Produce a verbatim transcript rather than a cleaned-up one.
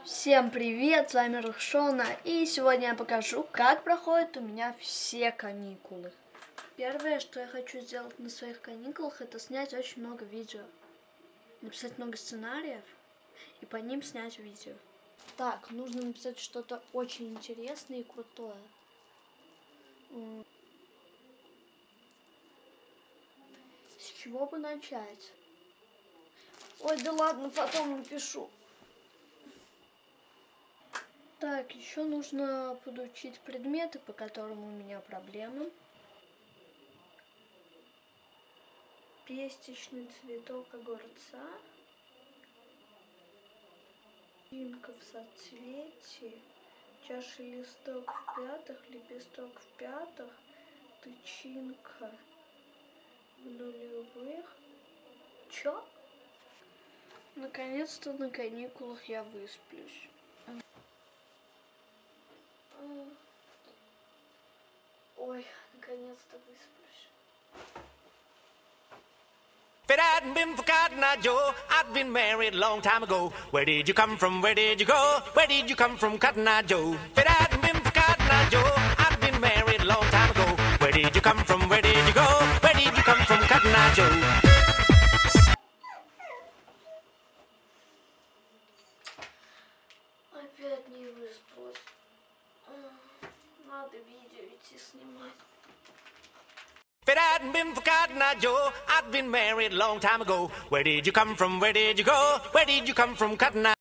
Всем привет, с вами Рухшона, и сегодня я покажу, как проходят у меня все каникулы. Первое, что я хочу сделать на своих каникулах, это снять очень много видео. Написать много сценариев и по ним снять видео. Так, нужно написать что-то очень интересное и крутое. С чего бы начать? Ой, да ладно, потом напишу. Так, еще нужно подучить предметы, по которым у меня проблемы. Пестичный цветок огурца. Инка в соцветии. Чаша листок в пятых, лепесток в пятых. Тычинка в нулевых. Чё? Наконец-то на каникулах я высплюсь. Ой, наконец-то высплюсь. If it hadn't been for Cotton Eye Joe, I'd been married a long time ago. Where did you come from? Where did you go? Where did you come from, Cotton Eye Joe? If it hadn't been for Cotton Eye Joe, I'd been married a long time ago. Where did you come from? Where did you go? Where did you come from, Cotton Eye Joe? Опять не выспалась. Надо видео идти снимать. If it hadn't been for Cotton Eye Joe, I'd been married a long time ago. Where did you come from? Where did you go? Where did you come from, Cotton Eye?